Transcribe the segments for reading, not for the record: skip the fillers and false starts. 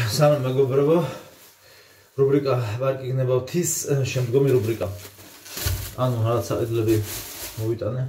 სანამ მეგობრებო, რუბრიკა ვარკიგნება ღვთის შემდგომი რუბრიკა. ანუ რაღაც საყიდლები მოვიტანე.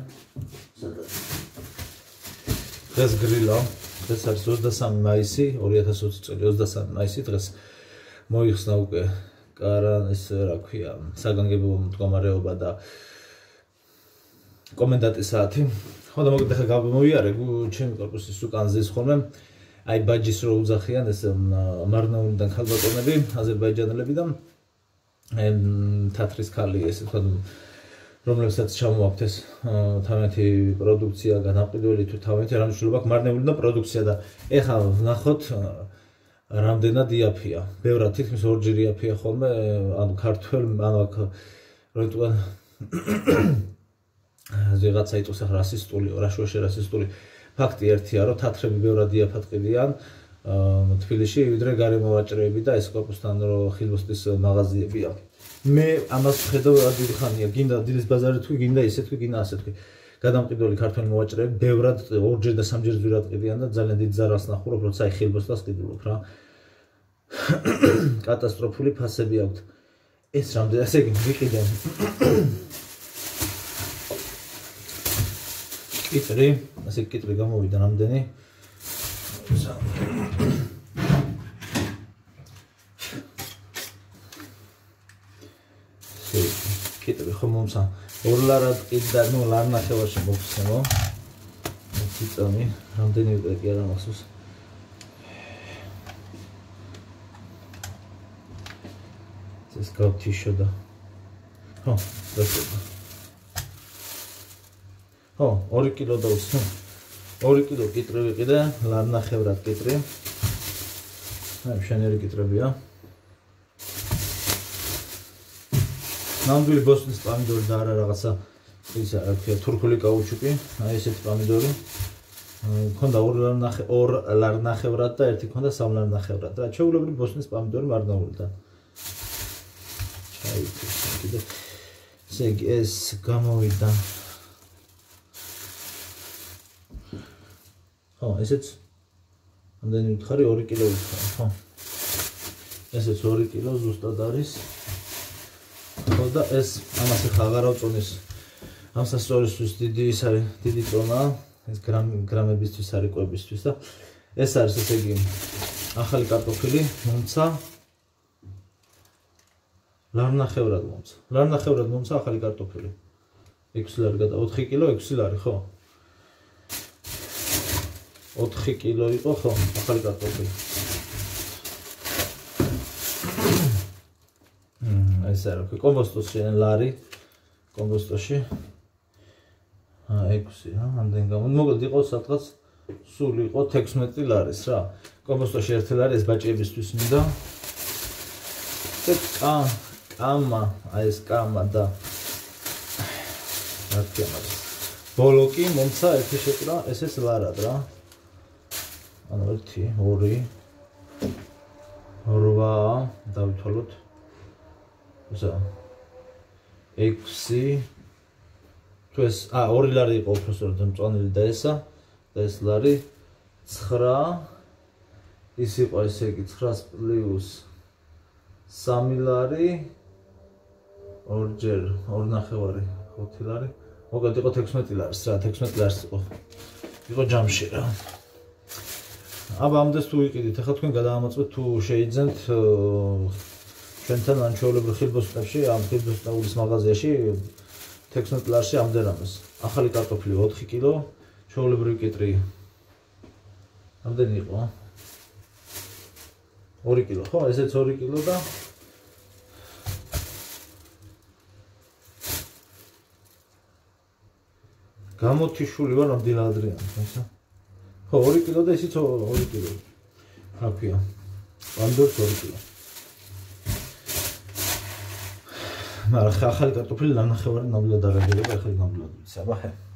დღეს გრილა, დღეს არის 23 მაისი, 2020 წელი 23 მაისი, დღეს მოიხსნა უკვე კარანის, რა ქვია, საგანგებო მდგომარეობა და კომენდანტის საათი. ხო და მოგეთ ახლა გამოვიარე ჩემი კორპუსის უკან ზის ხოლმე. Ai badges რო უძახიან ეს მარნაულიდან ქალბატონები, აზერბაიჯანელები და თათრის ქალი ესე თქვა რომლებსაც ჩამოაქვთ ეს თავიანთი პროდუქცია, განაყიდველი თუ თავიანთი რამშულობა აქვს მარნეული და პროდუქცია და ეხლა ვნახოთ რამდენად იაფია. ბევრად თითქმის ორჯერ იაფია ხოლმე, ანუ ქართველ ანუ აქ რო თქვა ზეღაცა იტყვის ახლა რასისტული, რაშუაში რასისტული ფაქტი ერთია, რომ თათრები ბევრად იაფად ყიდიან თბილისში, ვიდრე გარემო ვაჭრეები და ეს კორპუსთან რო ხილბოსტის მაღაზიებია. მე ამას ვხედავ დიდი ხანია, გინდა დილის ბაზარი თქვი, გინდა ისე თქვი, გინდა ასე თქვი. გადამყიდველი ქართველი მოვაჭრეები ბევრად ორჯერ და სამჯერ ძვირად ყიდიან და ძალიან დიდ ზარალს ნახულობ, როცა აი ხილბოსტას ყიდულობ რა. კატასტროფული ფასები აქვთ. ეს რამდენი ასე იგი ვიყიდე. კიტრი, ასე კიტრი გამოვიდა რამდენი. კიტრი ხომ მომცა ორ ლარად ყიდა, ნუ ლარ ნახევარში მოვხსნო. ციტონი, რამდენი უკვე კი არა მახსოვს. ეს გავთიშოდა. ხო, დასწრება. ხო, 2 კილო დავსვი. 2 კილო კიტრი ვიყიდე, ლარ ნახევრად კიტრი. აი, შენერი კიტრებია. ნამდვილი ბოსტნის პომიდორი და არა რაღაცა ისა, რა ქვია, თურქული კაუჩუკი. აი ესეთი პომიდორი. მქონდა 2 ლარ ნახევრად და ერთი მქონდა 3 ლარ ნახევრად. და ჩვეულებრივი ბოსტნის პომიდორი მარნაულიდან. ჩაიქცე. ეს გამოვიდა. ხო, ესეც ამდენი ვითხარი 2 კილო ვითხარი, ხო. ესეც 2 კილო ზუსტად არის. ხო და ეს ამას ახლა აღარ ავწონის. ამ სასწორისთვის დიდი ის არის, დიდი წონა, ეს გრამებისთვის არის კვებისთვის და ეს არის ესე იგი ახალი კარტოფილი, მომცა ლარ ნახევრად მომცა. ლარ ნახევრად მომცა ახალი კარტოფილი. 6 ლარი გადა 4 კილო 6 ლარი, ხო. 4 კილო იყო, ხო, ახალი კარტოფილი. ეს არა, კომბოსტოში ლარი, კომბოსტოში 6 რა, ამდენ გამოდი. მოგდი იყო სადღაც სულ იყო 16 ლარის რა. კომბოსტოში 1 ლარი ეს ბაჭიებისთვის მინდა. და კამა, აი ეს კამა და რა თქმა უნდა. ბოლოკი მომცა ერთი შეკრა, ეს ლარად რა. ანუ 1 2 8 დავითვალოთ. ისა 6 თუ ეს 2 ლარი იყო უბრალოდ მწვანილი და ესა და ეს ლარი 9 ის იყო ესე იგი 9 პლუს 3 ლარი 2 ჯერ 2 ნახევარი 5 ლარი მოგეთ იყო 16 ლარის რა 16 ლარის იყო ჯამში რა აბა ამდენს თუ ვიყიდით ახლა თქვენ გადაამოწმეთ თუ შეიძენთ ჩვენთან ან ჩვეულებრივ ხილბოსტნებში ამ ხილბოსტნეულის მაღაზიაში 16 ლარში ამდენ ამას ახალი კარტოფილი 4 კილო ჩვეულებრივი კიტრი ამდენი იყო 2 კილო ხო ესეც 2 კილო და გამოთიშული ვარ ამდენ ადრიან ესა ხო 2 კილო და ისიც 2 კილო რა ქვია ამდენს 2 კილო მაგრამ ახალი კარტოფილი ნახევარი ნამდვილად არ აღება ახალი ნამდვილად ვიცი აბა ხე